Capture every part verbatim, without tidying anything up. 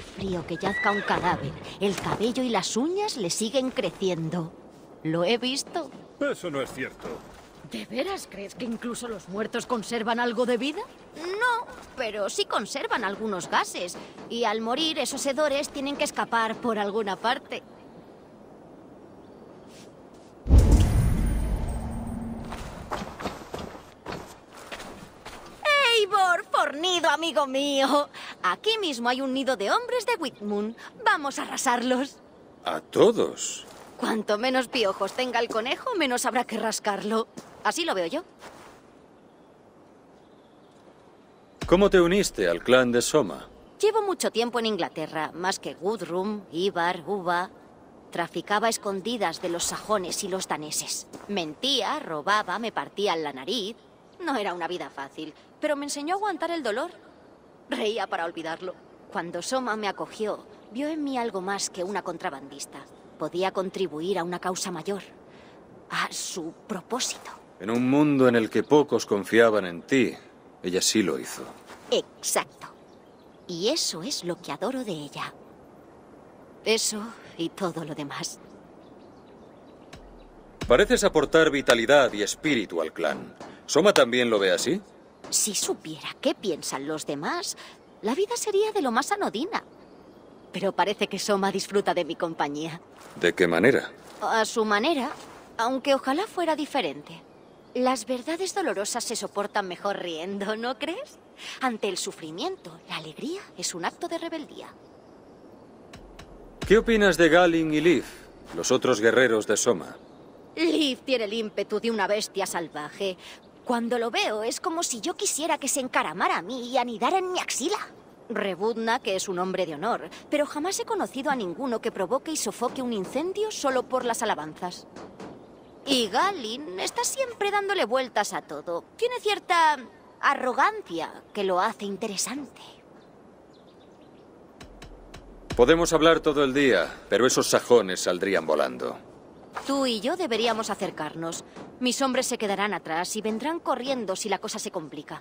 frío que yazca un cadáver, el cabello y las uñas le siguen creciendo. Lo he visto. Eso no es cierto. ¿De veras crees que incluso los muertos conservan algo de vida? No, pero sí conservan algunos gases. Y al morir, esos hedores tienen que escapar por alguna parte. Eivor, fornido amigo mío. Aquí mismo hay un nido de hombres de Whitmoon. Vamos a arrasarlos. ¿A todos? Cuanto menos piojos tenga el conejo, menos habrá que rascarlo. Así lo veo yo. ¿Cómo te uniste al clan de Soma? Llevo mucho tiempo en Inglaterra, más que Gudrun, Ivar, Uva. Traficaba a escondidas de los sajones y los daneses. Mentía, robaba, me partían la nariz. No era una vida fácil, pero me enseñó a aguantar el dolor. Reía para olvidarlo. Cuando Soma me acogió, vio en mí algo más que una contrabandista. Podía contribuir a una causa mayor, a su propósito. En un mundo en el que pocos confiaban en ti, ella sí lo hizo. Exacto. Y eso es lo que adoro de ella. Eso y todo lo demás. Pareces aportar vitalidad y espíritu al clan. ¿Soma también lo ve así? Si supiera qué piensan los demás, la vida sería de lo más anodina. Pero parece que Soma disfruta de mi compañía. ¿De qué manera? A su manera, aunque ojalá fuera diferente. Las verdades dolorosas se soportan mejor riendo, ¿no crees? Ante el sufrimiento, la alegría es un acto de rebeldía. ¿Qué opinas de Galin y Leaf, los otros guerreros de Soma? Leaf tiene el ímpetu de una bestia salvaje. Cuando lo veo, es como si yo quisiera que se encaramara a mí y anidara en mi axila. Rebudna, que es un hombre de honor, pero jamás he conocido a ninguno que provoque y sofoque un incendio solo por las alabanzas. Y Galin está siempre dándole vueltas a todo. Tiene cierta arrogancia que lo hace interesante. Podemos hablar todo el día, pero esos sajones saldrían volando. Tú y yo deberíamos acercarnos. Mis hombres se quedarán atrás y vendrán corriendo si la cosa se complica.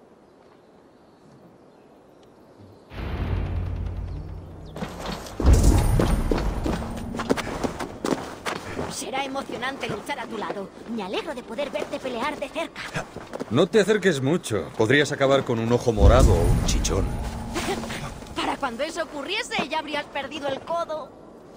Será emocionante luchar a tu lado. Me alegro de poder verte pelear de cerca. No te acerques mucho. Podrías acabar con un ojo morado o un chichón. Para cuando eso ocurriese, ya habrías perdido el codo.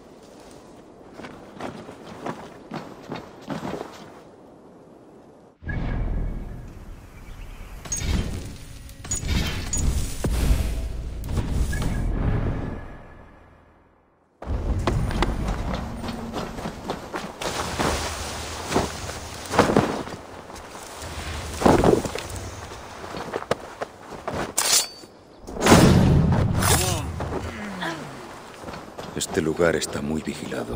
Este lugar está muy vigilado.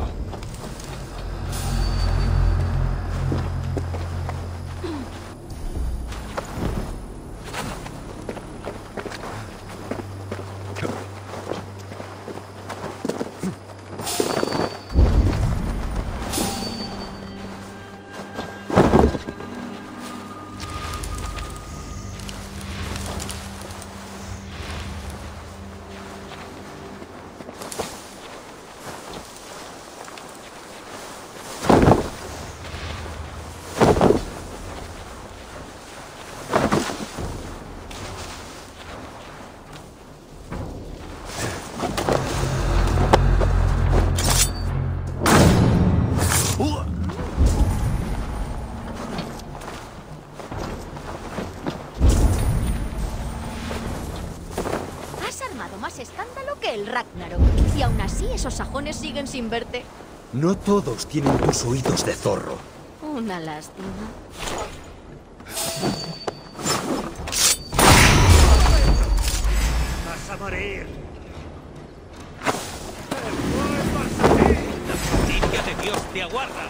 Escándalo que el Ragnarok. Y aún así esos sajones siguen sin verte. No todos tienen tus oídos de zorro. Una lástima. ¡Vas a morir! ¡La justicia de Dios te aguarda!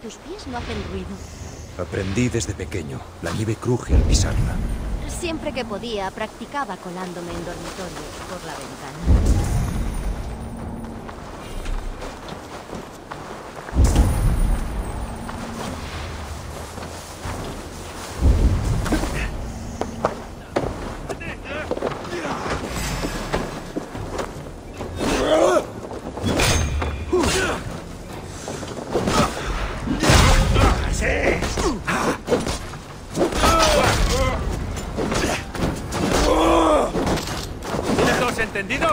tus pies no hacen ruido. Aprendí desde pequeño. La nieve cruje al pisarla. Siempre que podía, practicaba colándome en dormitorios por la ventana. ¿Entendido?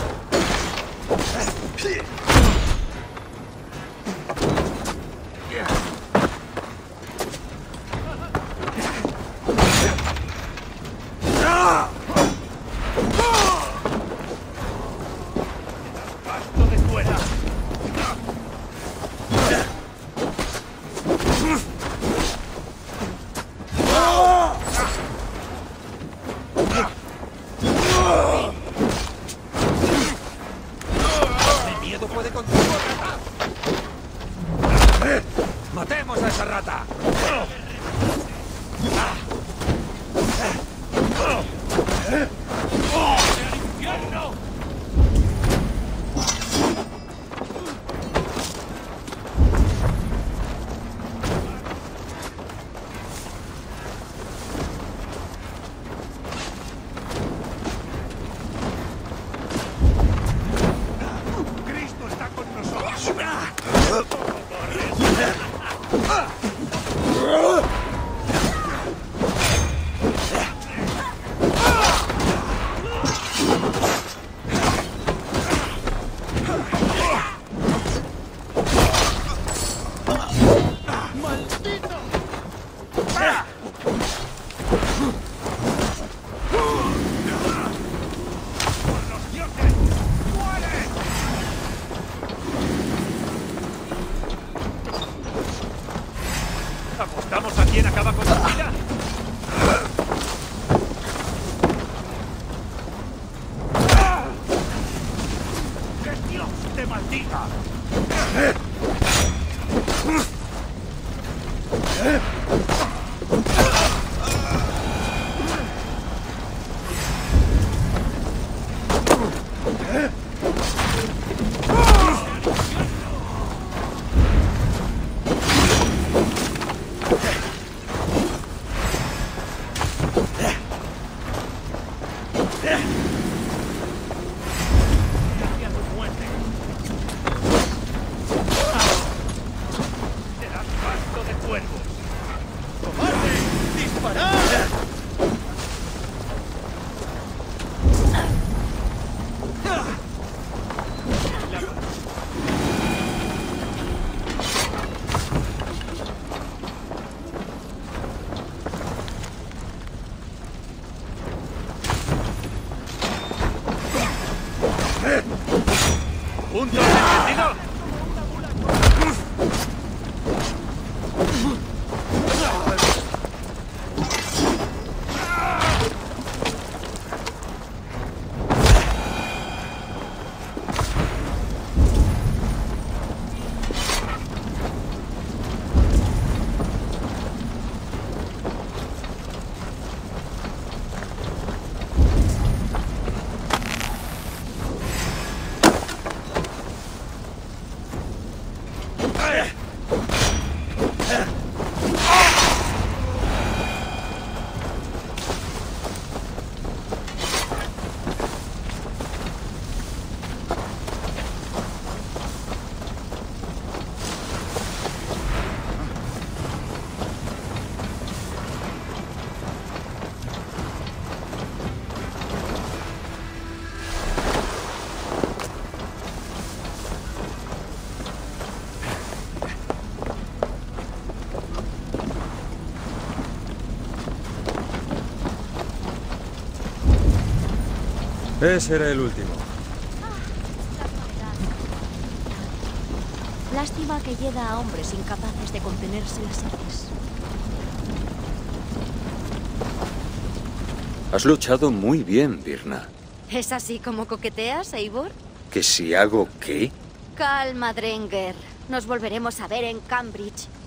Pasto de escuela. Puede contigo, rata. ¡Matemos a esa rata! ¡Al infierno! ¿Apostamos a quién acaba con su vida? ¡Que Dios te maldiga! ¿Punto entendido? Ese era el último. Lástima que llega a hombres incapaces de contenerse las heces. Has luchado muy bien, Virna. ¿Es así como coqueteas, Eivor? ¿Que si hago qué? Calma, Drenger. Nos volveremos a ver en Cambridge.